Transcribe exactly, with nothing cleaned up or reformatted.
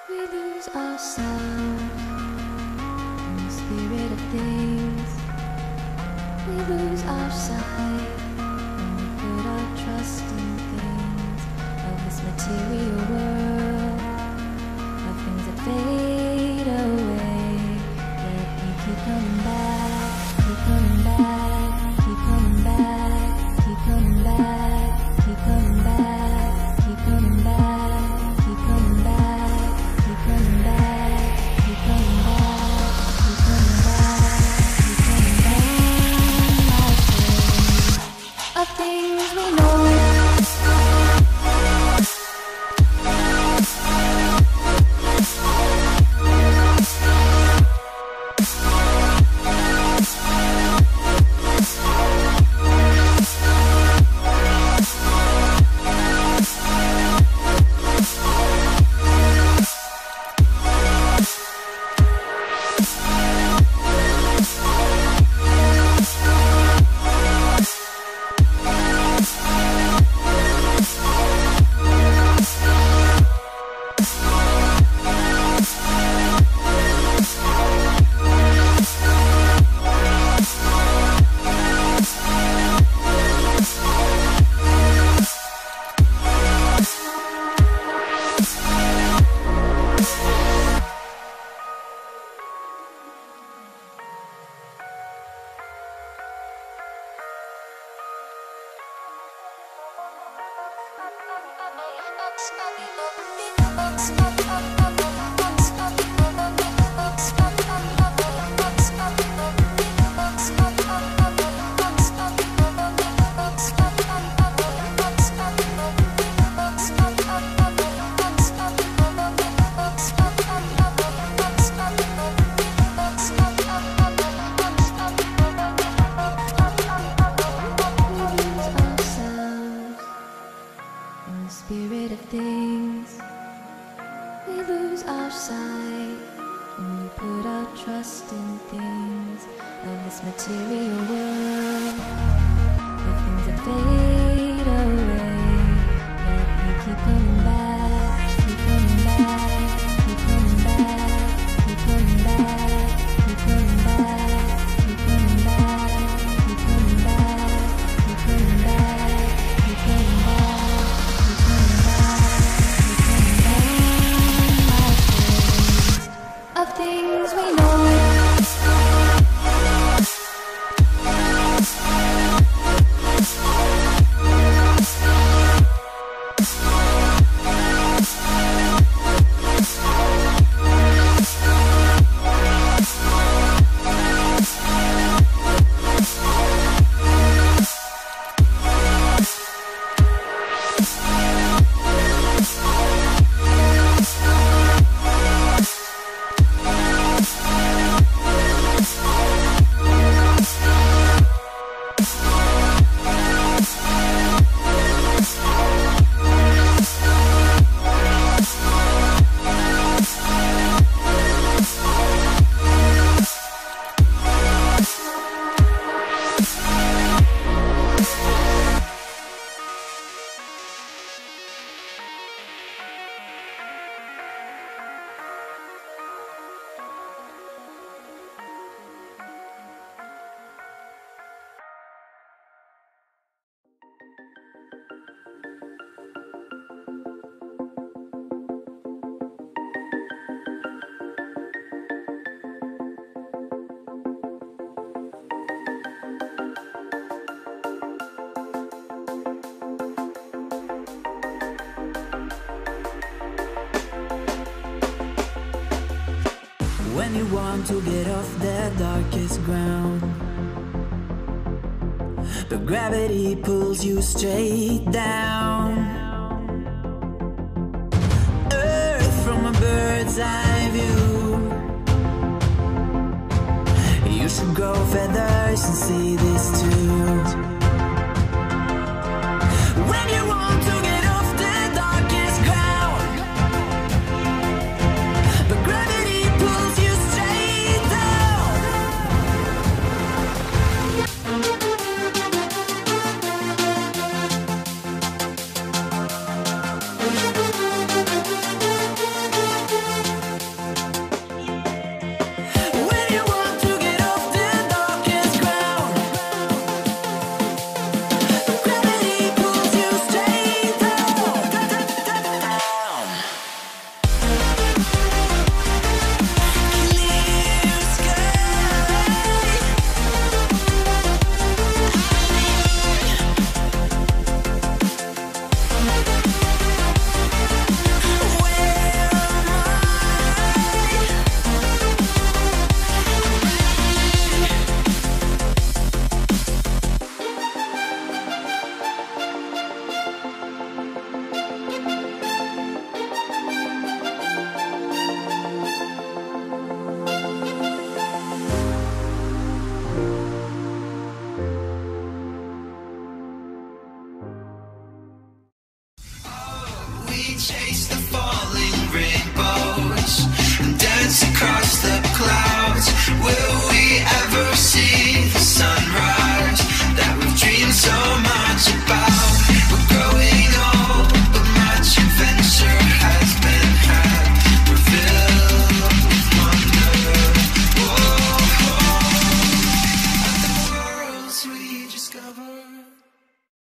We lose ourselves in the spirit of things. We lose our sight when we put our trust in things of this material world, of things that fade away. Yet we keep coming back, keep coming back, keep coming back, keep coming back, keep coming back, keep coming back, keep coming back, keep coming back, keep coming back, keep coming back, keep coming back. Of things we know. Spirit of things, we lose our sight when we put our trust in things of this material world, of things that fade away. Yet we keep coming back, keep coming back, keep coming back, keep coming back, keep coming back, keep coming back, keep coming back, keep coming back, keep coming back. Of things we know. When you want to get off the darkest ground, but gravity pulls you straight down. Earth from a bird's eye view. You should grow feathers and see this too. When you want to get off the darkest ground, but gravity pulls you straight down. chase the fire.